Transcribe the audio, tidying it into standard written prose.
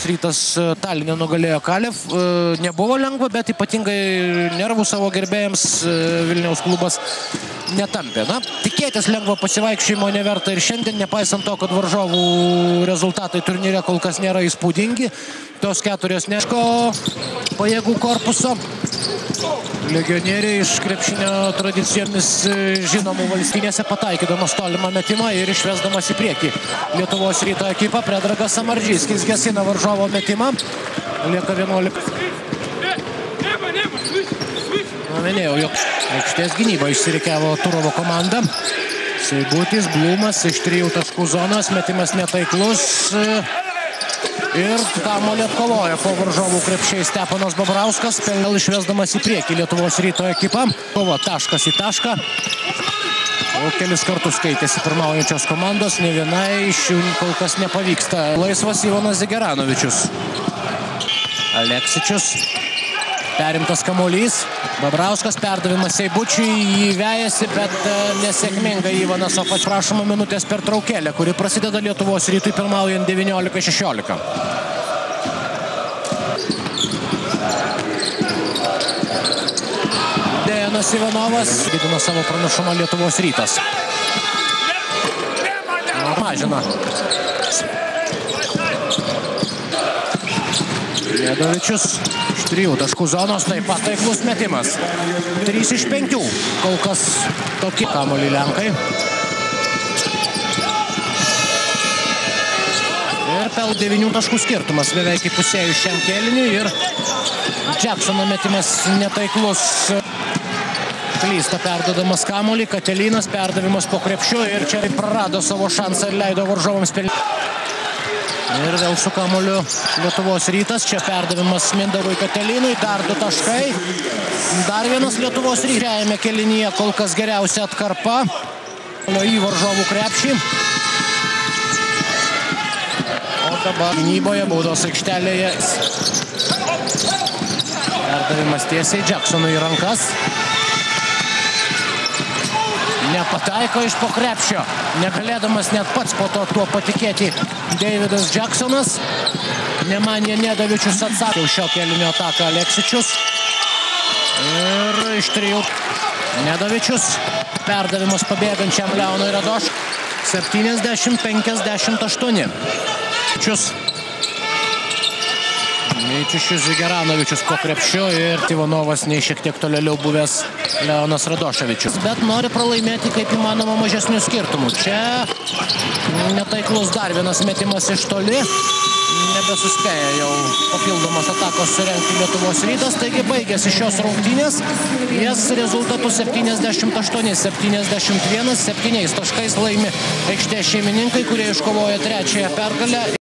Rytas Taline nugalėjo Kalev. Nebuvo lengva, bet ypatingai nervų savo gerbėjams Vilniaus klubas netampė. Na, tikėtis lengvo pasivaikščiojimo neverta ir šiandien, nepaisant to, kad varžovų rezultatai turnyre kol kas nėra įspūdingi. Tos keturios neško pajėgų korpuso. Legionieriai iš krepšinio tradicijomis žinomų valstybėse pataikydamas tolimą metimą ir išvesdamas į priekį Lietuvos Ryto ekipą. Predragas Samardžyskis gesina varžovo metimą. Lieka 11. Minėjau, jog aikštės gynybą išsirikiavo Turovo komanda. Seibutis, Blumas iš 3 taškų zonos, metimas netaiklus. Ir kamuolį atkovoja po varžovų krepšiais Steponas Babrauskas, vėl išvesdamas į priekį Lietuvos Ryto ekipą. Kova taškas į tašką. Jau kelis kartus keitėsi pirmaujančios komandos, ne vienai iš jų kol kas nepavyksta. Laisvas Ivanas Zigeranovičius. Aleksičius. Perimtas kamuolys. Babrauskas perdavimas Seibučiui, jį vejasi, bet nesėkmingai Ivanas, o prašoma minutės pertraukėlė, kuri prasideda Lietuvos Rytui pirmaujant 19-16. Dejanas Ivanovas didina savo pranašumą Lietuvos Rytas. Mažina. Nedovičius iš 3 taškų zonos, taip pat taiklus metimas. 3 iš 5. Kol kas tokie kamuolį lenkai. Ir pel 9 taškų skirtumas beveik įpusėjus šiam kėliniui. Ir Jacksono metimas netaiklus. Klysta perdodamas kamuolį. Katelinas perdavimas po krepšiu. Ir čia prarado savo šansą ir leido varžovams pelnyti. Ir vėl su kamuoliu Lietuvos Rytas. Čia perdavimas Mindaugui Katelinui. Dar 2 taškai. Dar vienas Lietuvos Rytėjame kėlinyje kol kas geriausia atkarpa. Į varžovų krepšį. O dabar gynyboje baudos aikštelėje. Perdavimas tiesiai Jacksonui į rankas. Nepataiko iš po krepšio. Negalėdamas net pats po to tuo patikėti Davidas Jacksonas. Nemanė Nedovičius atsakė už šio kėlinio ataką Aleksičius. Ir iš 3 Nedovičius. Perdavimas pabėgančiam Leonui Radoš. 70-58. Meičišius Zigeranovičius po krepšiu ir Ivanovas nei šiek tiek tolėliau buvęs Leonas Radoševičius. Bet nori pralaimėti kaip įmanoma mažesnių skirtumų. Čia netaiklus dar vienas metimas iš toli. Nebesuspėja jau papildomas atakos surengti Lietuvos Rytas. Taigi baigėsi šios rungtynės. Jas rezultatu 78-71, 7 taškais laimi aikštės šeimininkai, kurie iškovojo 3-ąją pergalę.